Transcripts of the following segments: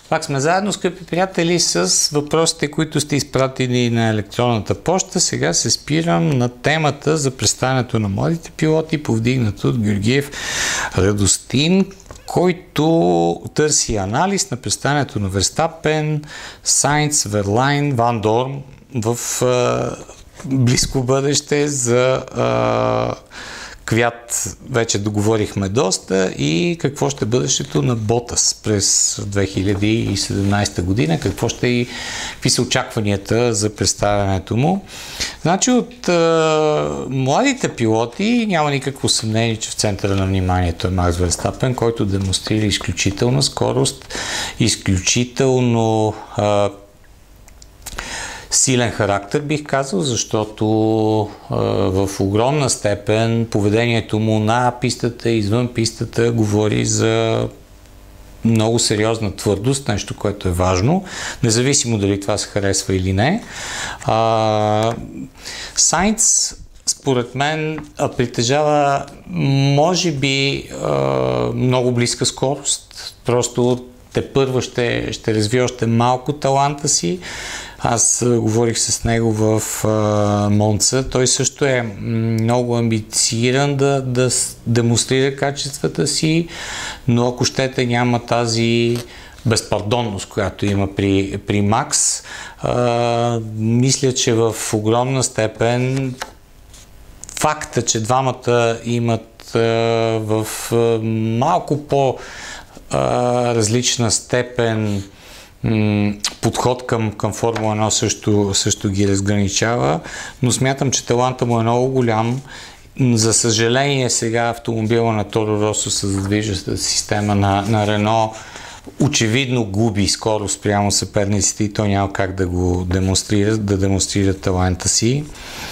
Пак сме заедно, скъпи приятели, с въпросите, които сте изпратили на електронната поща. Сега се спирам на темата за представянето на младите пилоти, повдигнато от Георгиев Радостин, който търси анализ на представянето на Верстапен, Сайнц, Верлайн, Ван Дорн в близко бъдеще. За Квят вече договорихме доста и какво ще бъдещето на Ботас през 2017 година, какви са очакванията за представянето му. Значи от младите пилоти няма никакво съмнение, че в центъра на вниманието е Макс Верстапен, който демонстрира изключителна скорост, изключително силен характер, бих казал, защото в огромна степен поведението му на пистата и извън пистата говори за много сериозна твърдост, нещо, което е важно, независимо дали това се харесва или не. Сайнц, според мен, притежава, може би, много близка скорост. Просто тепърва ще развие още малко таланта си. Аз говорих с него в Монца. Той също е много амбицииран да демонстрира качествата си, но ако щете няма тази безпардонност, която има при Макс. Мисля, че в огромна степен факта, че двамата имат в малко по-различна степен подход към Формула 1 също ги разграничава, но смятам, че таланта му е много голям. За съжаление, сега автомобила на Торо Росо с задвижващата система на Рено очевидно губи скорост спрямо съперниците и той няма как да го демонстрира таланта си.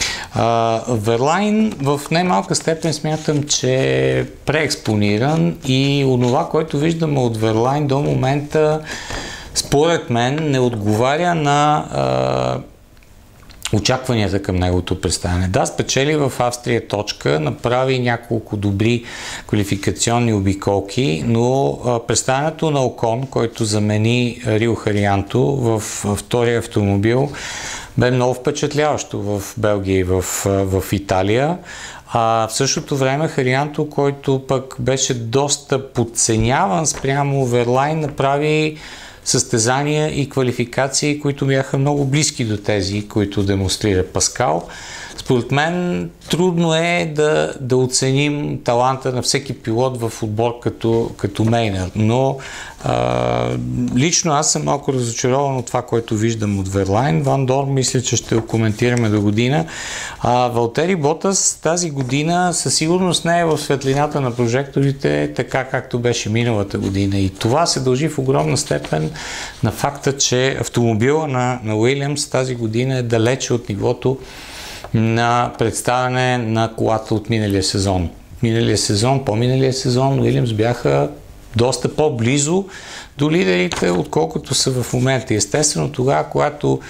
Верлайн в немалка степен смятам, че е преекспониран и онова, което виждаме от Верлайн до момента, според мен не отговаря на очакванията към неговото представяне. Да, спечели в Австрия точка, направи няколко добри квалификационни обиколки, но представянето на Окон, който замени Рио Харианто в втория автомобил, бе много впечатляващо в Белгия и в Италия. В същото време Харианто, който пък беше доста подценяван спрямо Верлайн, направи състезания и квалификации, които бяха много близки до тези, които демонстрира Паскал. Според мен трудно е да оценим таланта на всеки пилот в отбор като Мейнер, но лично аз съм малко разочарован от това, което виждам от Верлайн. Ван Дорн мисля, че ще го коментираме до година. Валтери Ботас тази година със сигурност не е в светлината на прожекторите, така както беше миналата година. И това се дължи в огромна степен на факта, че автомобила на Уилямс тази година е далече от нивото на представяне на колата от миналия сезон. По-миналия сезон Уилямс бяха доста по-близо до лидерите, отколкото са в момента. Естествено, тогава, когато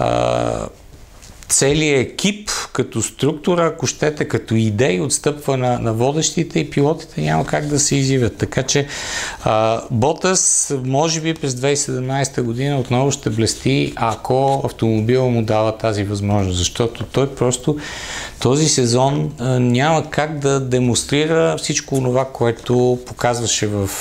целият екип като структура, ако щете, като идеи отстъпва на водещите и пилотите няма как да се изявят. Така че Ботас може би през 2017 година отново ще блести, ако автомобила му дава тази възможност, защото той просто този сезон няма как да демонстрира всичко това, което показваше в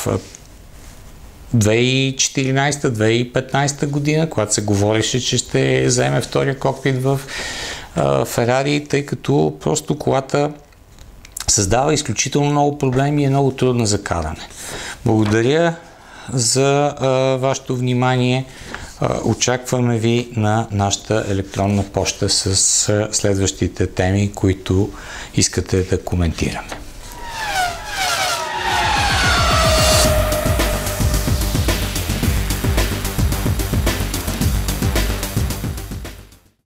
2014-2015 година, когато се говореше, че ще заеме втория кокпит в Ферари, тъй като просто колата създава изключително много проблеми и е много трудна за каране. Благодаря за вашето внимание. Очакваме ви на нашата електронна поща с следващите теми, които искате да коментираме.